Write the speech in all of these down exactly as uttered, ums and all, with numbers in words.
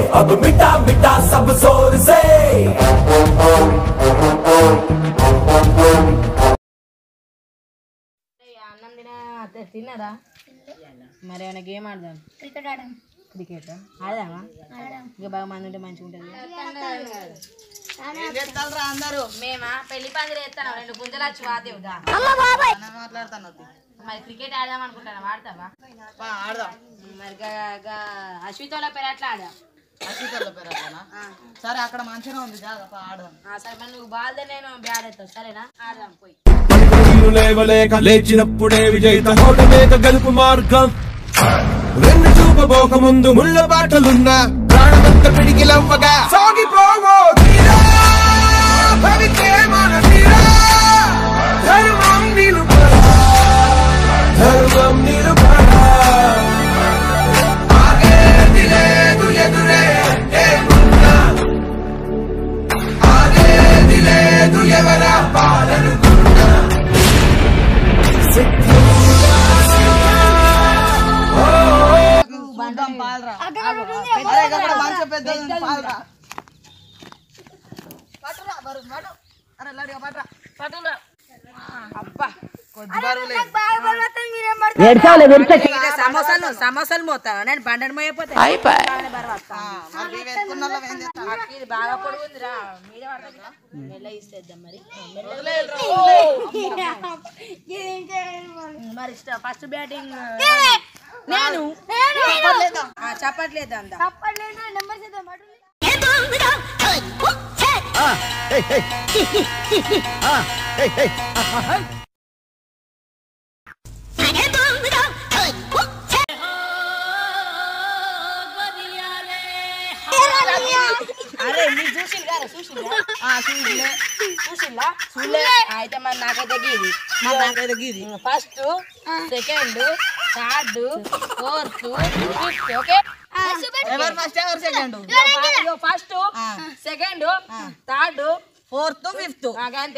अब मिटा मिटा सब जोर से అన్నం తిన తిన్నారా మరి ఏమైనా గేమ్ ఆడదాం క్రికెట్ ఆడదాం క్రికెట్ ఆడదామా ఇంకా బాగా మంది ఉంటే మంచిగా ఉంటుంది అందరూ మేమా పెళ్లి పందిరి వేస్తాను రెండు గుంజలచ్చు వాదేవుగా మాట్లాడతాను మరి క్రికెట్ ఆడదాం అనుకుంటాను ఆడతావా ఆడదాం మరి అశ్వితోళ్ళ పేరు అట్లా ఆడదాం అశ్వితోళ్ళ పేరు అట్లా సరే అక్కడ మంచిగా ఉంది జాగ్రత్త ఆడదాం సరే మరి నువ్వు బాల్దే నేను బ్యాడ్ అవుతావు సరేనా ఆడదాం పోయి లేవలేక లేచినప్పుడే విజయిత హోటలేక గెలుపు మార్గం రెండు చూపబోక ముందు ముళ్ళ బాటలున్న ప్రాణమంత పిడికిలవ్వగా సాగిపోవో తీరా భవితే మన తీరా ధర్మం నిలుపరా ధర్మం నిలుపరా ఆగేది లేదు ఎదురే అంటే ఉన్నా ఆగేది లేదు ఎవరా పాలనుకున్నా సమోసాలు సమోసాలు మోతావా నేను బండని మోయిపోతా ఇది బాగా పొడుగుందిరా మీద మెల్ల ఇస్తేద్దాం మరి మరి ఫస్ట్ బ్యాటింగ్ నేను చెప్పట్లేదు అంత అరే మీరు చూసి చూసిల్లా చూలే అయితే మరి నాకైతే గీది నాకైతే గీది first second third fourth fifth okay first ఎవరు second first second third fourth fifth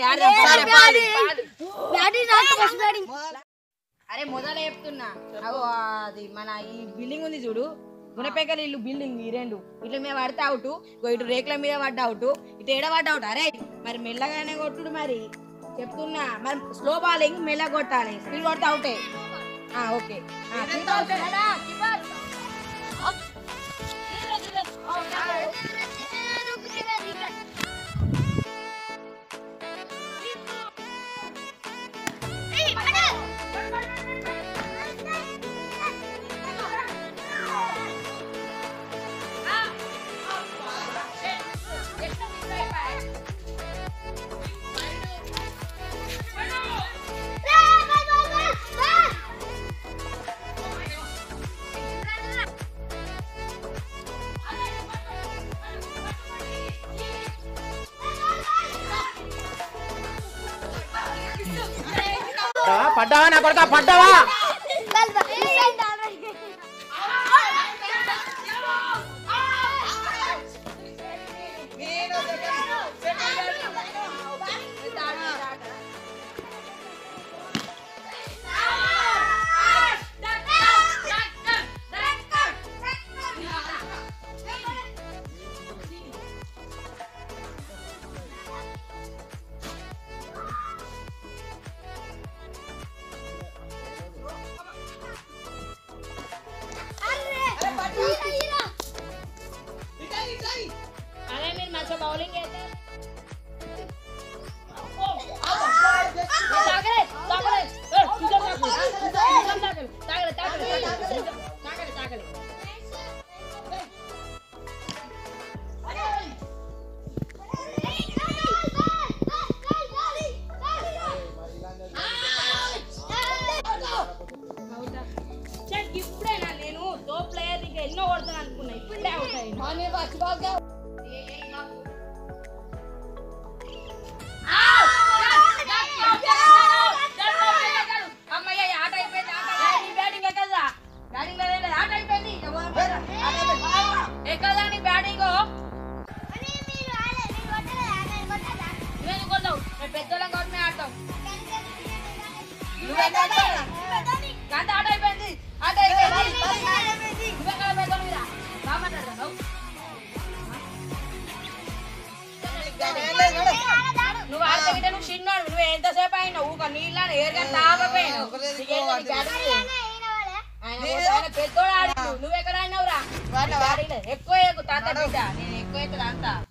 అరే మొదలు చెప్తున్నా అగో అది మన ఈ బిల్డింగ్ ఉంది చూడు గుణపేకలు ఇల్లు బిల్డింగ్ ఈ రెండు ఇట్లా మేము పడితే అవుట్ ఇటు రేకుల మీద పడ్డ అవుట్ ఇటు ఏడ పడ్డ అవుట్ అరే మరి మెల్లగానే కొట్టుడు మరి చెప్తున్నా మరి స్లో బాలింగ్ మెల్ల కొట్టాలి స్పీడ్ కొడితే అవుటే ఓకే పడ్డావా నా కొడుకా పడ్డావా అరే మీరు మంచి బౌలింగ్ అయితే ఇప్పుడేనా నేను తో ప్లేయర్ ఇంకా ఎన్నో కొడతాను అనుకున్నా ఇప్పుడే అవుతాయి అమ్మయ్య ఆట అయిపోయింది బ్యాటింగ్ ఎక్కదా బ్యాటింగ్ ఆట అయిపోయింది ఎక్కదా నీ బ్యాటింగ్ నువ్వేది కొడతావు మేము పెద్దోళ్ళం కాబట్టి మేము ఆడతాం గంట ఆట అయిపోయింది ఆట అయిపోయింది నువ్వెక్కడ పెద్దోళ్ళు మీద బాగా మాట్లాడతావు చిన్నోడు నువ్వు ఎంతసేపు అయినా ఊక నీళ్ళ ఏరుగా తాగపోయినావు పెద్దోడు ఆడిండు నువ్వు ఎక్కడ ఆడినవురా ఎక్కువ ఎక్కువ తాత బిడ్డ నేను ఎక్కువ అవుతుంది అంతా